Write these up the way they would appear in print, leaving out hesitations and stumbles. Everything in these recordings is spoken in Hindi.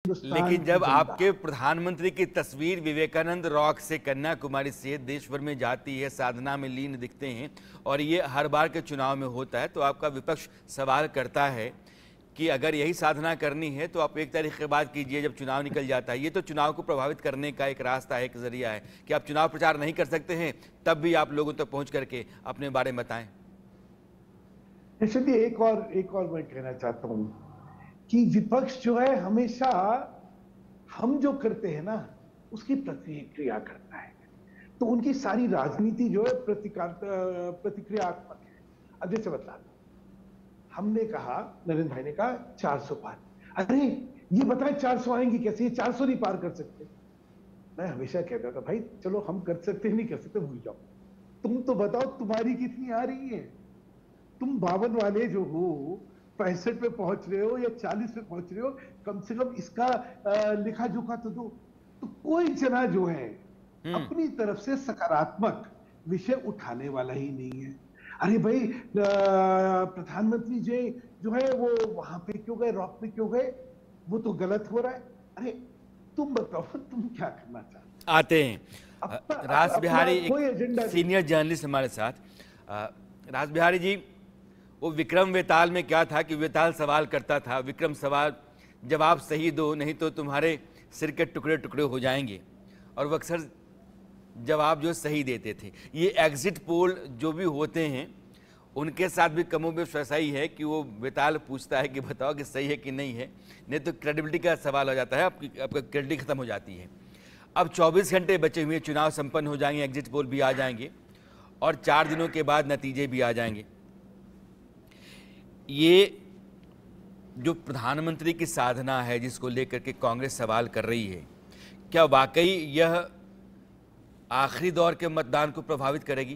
हिंदुस्तान लेकिन की जब जनता। आपके प्रधानमंत्री की तस्वीर विवेकानंद रॉक से कन्याकुमारी से देश भर में जाती है, साधना में लीन दिखते हैं, और ये हर बार के चुनाव में होता है, तो आपका विपक्ष सवाल करता है कि अगर यही साधना करनी है तो आप 1 तारीख के बाद कीजिए जब चुनाव निकल जाता है। ये तो चुनाव को प्रभावित करने का एक रास्ता है, एक जरिया है कि आप चुनाव प्रचार नहीं कर सकते हैं, तब भी आप लोगों तक पहुंच करके अपने बारे में बताएं। इसलिए एक और मैं कहना चाहता हूं कि विपक्ष जो है हमेशा हम जो करते हैं ना उसकी प्रतिक्रिया करता है, तो उनकी सारी राजनीति जो है प्रतिक्रियात्मक है। अब जैसे बता दो, हमने कहा, नरेंद्र भाई ने कहा 400 पार, अरे ये बताएं 400 आएंगे कैसे, ये 400 नहीं पार कर सकते। मैं हमेशा कहता था भाई चलो हम कर सकते हैं, नहीं कर सकते भूल जाओ, तुम तो बताओ तुम्हारी कितनी आ रही है। तुम 52 वाले जो हो 65 पे पहुंच रहे हो या 40 पे पहुंच रहे हो, कम से कम इसका लिखा जोखा तो दो। तो कोई जना जो है अपनी तरफ से सकारात्मक विषय उठाने वाला ही नहीं है। अरे भाई प्रधानमंत्री जी जो है वो वहां पे क्यों गए, रॉक पे क्यों गए, वो तो गलत हो रहा है। अरे तुम बताओ तुम क्या करना चाहते आते हैं राज बिहारी, कोई एक एजेंडा नहीं। सीनियर जर्नलिस्ट हमारे साथ। राज बिहारी जी, वो विक्रम वेताल में क्या था कि वेताल सवाल करता था, विक्रम सवाल जवाब सही दो नहीं तो तुम्हारे सिर के टुकड़े टुकड़े हो जाएंगे, और वो अक्सर जवाब जो सही देते थे। ये एग्जिट पोल जो भी होते हैं उनके साथ भी कमोबेश वैसा ही है कि वो वेताल पूछता है कि बताओ कि सही है कि नहीं है, नहीं तो क्रेडिबिलिटी का सवाल हो जाता है, आपका क्रेडिबिलिटी खत्म हो जाती है। अब 24 घंटे बचे हुए, चुनाव संपन्न हो जाएंगे, एग्जिट पोल भी आ जाएंगे और 4 दिनों के बाद नतीजे भी आ जाएंगे। ये जो प्रधानमंत्री की साधना है जिसको लेकर के कांग्रेस सवाल कर रही है, क्या वाकई यह आखिरी दौर के मतदान को प्रभावित करेगी?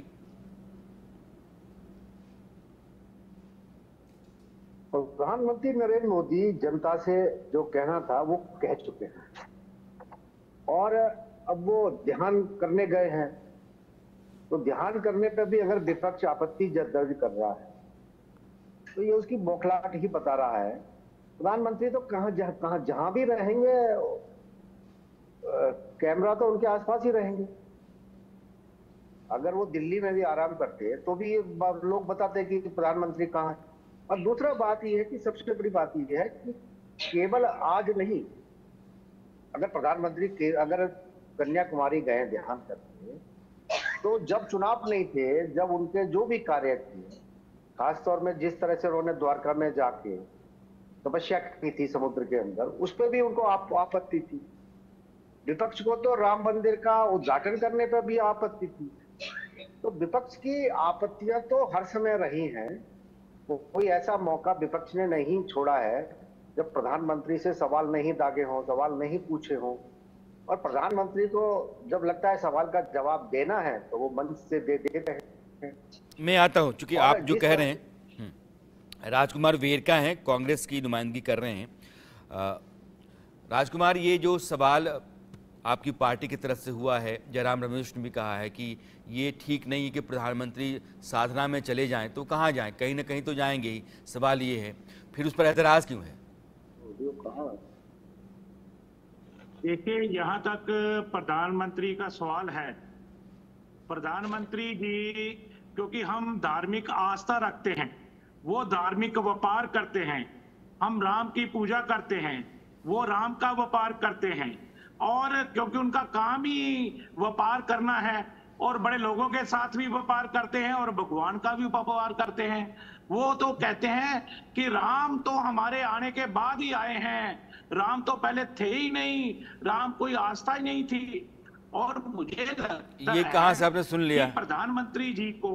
प्रधानमंत्री नरेंद्र मोदी जनता से जो कहना था वो कह चुके हैं, और अब वो ध्यान करने गए हैं, तो ध्यान करने पर भी अगर विपक्ष आपत्ति दर्ज कर रहा है तो ये उसकी बौखलाहट ही बता रहा है। प्रधानमंत्री तो कहां जहां भी रहेंगे कैमरा तो उनके आसपास ही रहेंगे। अगर वो दिल्ली में भी आराम करते तो भी लोग बताते कि प्रधानमंत्री कहां है। और दूसरा बात यह है कि सबसे बड़ी बात यह है कि केवल आज नहीं, अगर प्रधानमंत्री अगर कन्याकुमारी गए ध्यान करते तो जब चुनाव नहीं थे, जब उनके जो भी कार्य थे, खासतौर में जिस तरह से उन्होंने द्वारका में जाके तपस्या की थी समुद्र के अंदर, उस पर भी उनको आपत्ति थी। विपक्ष को तो राम मंदिर का उद्घाटन करने पर भी आपत्ति थी। तो विपक्ष की आपत्तियां तो हर समय रही हैं। कोई ऐसा मौका विपक्ष ने नहीं छोड़ा है जब प्रधानमंत्री से सवाल नहीं दागे हों, सवाल नहीं पूछे हों। और प्रधानमंत्री को जब लगता है सवाल का जवाब देना है तो वो मंच से दे देते हैं। मैं आता हूं, चूंकि आप जो कह रहे हैं, राजकुमार वेरका हैं, कांग्रेस की नुमाइंदगी कर रहे हैं। राजकुमार, ये जो सवाल आपकी पार्टी की तरफ से हुआ है, जयराम रमेश ने भी कहा है कि ये ठीक नहीं है कि प्रधानमंत्री साधना में चले जाएं, तो कहाँ जाएं, कहीं ना कहीं तो जाएंगे ही। सवाल ये है, फिर उस पर एतराज़ क्यों है? देखिए, यहाँ तक प्रधानमंत्री का सवाल है, प्रधानमंत्री जी क्योंकि हम धार्मिक आस्था रखते हैं, वो धार्मिक व्यापार करते हैं। हम राम की पूजा करते हैं, वो राम का व्यापार करते हैं। और क्योंकि उनका काम ही व्यापार करना है, और बड़े लोगों के साथ भी व्यापार करते हैं और भगवान का भी व्यापार करते हैं। वो तो कहते हैं कि राम तो हमारे आने के बाद ही आए हैं, राम तो पहले थे ही नहीं, राम कोई आस्था ही नहीं थी। और मुझे लगता ये कहां से आपने सुन लिया? प्रधानमंत्री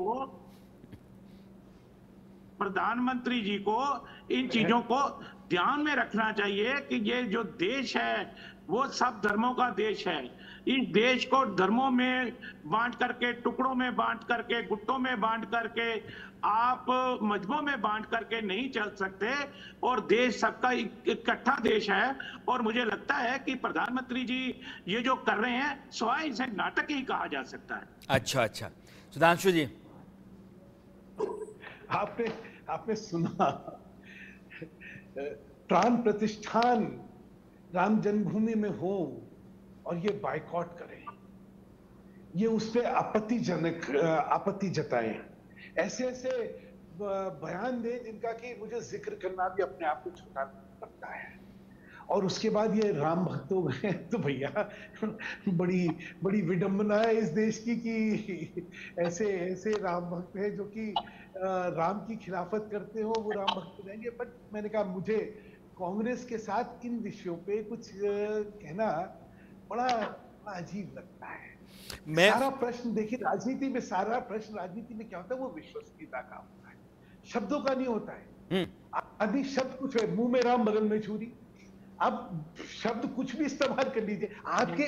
जी को इन चीजों को ध्यान में रखना चाहिए कि ये जो देश है वो सब धर्मों का देश है। इस देश को धर्मों में बांट करके, टुकड़ों में बांट करके, गुटों में बांट करके, आप मजहबों में बांट करके नहीं चल सकते। और देश सबका इकट्ठा देश है। और मुझे लगता है कि प्रधानमंत्री जी ये जो कर रहे हैं स्वाय इसे नाटक ही कहा जा सकता है। अच्छा, सुधांशु जी, आपने सुना प्राण प्रतिष्ठान राम जन्मभूमि में हो और ये बायकॉट करें, ये उस पर आपत्ति जताएं, ऐसे ऐसे बयान दें जिनका कि मुझे जिक्र करना भी अपने आप को छोटा लगता है, और उसके बाद ये राम भक्त हो गए, तो भैया बड़ी बड़ी विडंबना है इस देश की कि ऐसे ऐसे राम भक्त हैं जो कि राम की खिलाफत करते हो, वो राम भक्त रहेंगे। बट मैंने कहा मुझे कांग्रेस के साथ इन विषयों पे कुछ कहना बड़ा अजीब लगता है। सारा प्रश्न देखिए, राजनीति में सारा प्रश्न राजनीति में क्या होता है, वो विश्वसनीयता का होता है, शब्दों का नहीं होता है। आदि शब्द कुछ है, मुंह में राम बगल में छुरी, अब शब्द कुछ भी इस्तेमाल कर लीजिए, आपके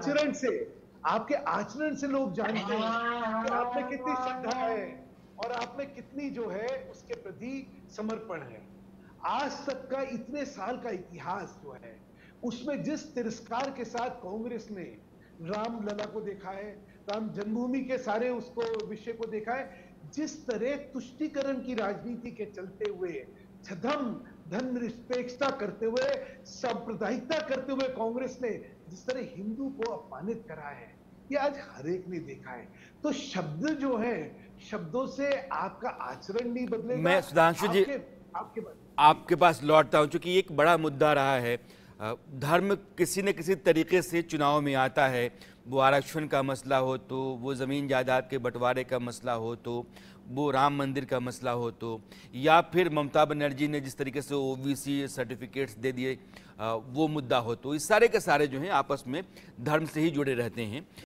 आचरण से लोग जानते हैं कि आप में कितनी श्रद्धा है और आप में कितनी जो है उसके प्रति समर्पण है। आज तक का इतने साल का इतिहास जो है उसमें जिस तिरस्कार के साथ कांग्रेस ने रामलला को देखा है, राम जन्मभूमि के सारे उसको विषय को देखा है, जिस तरह तुष्टीकरण की राजनीति के चलते हुए धन निरपेक्षता करते हुए, सांप्रदायिकता करते हुए कांग्रेस ने जिस तरह हिंदू को अपमानित करा है, ये आज हर एक ने देखा है। तो शब्द जो है, शब्दों से आपका आचरण नहीं बदलेगा। मैं सुधांशु जी आपके पास लौटता हूं, क्योंकि एक बड़ा मुद्दा रहा है, धर्म किसी न किसी तरीके से चुनाव में आता है, वो आरक्षण का मसला हो तो, वो ज़मीन जायदाद के बंटवारे का मसला हो तो, वो राम मंदिर का मसला हो तो, या फिर ममता बनर्जी ने जिस तरीके से ओबीसी सर्टिफिकेट्स दे दिए वो मुद्दा हो तो, इस सारे के सारे जो हैं आपस में धर्म से ही जुड़े रहते हैं।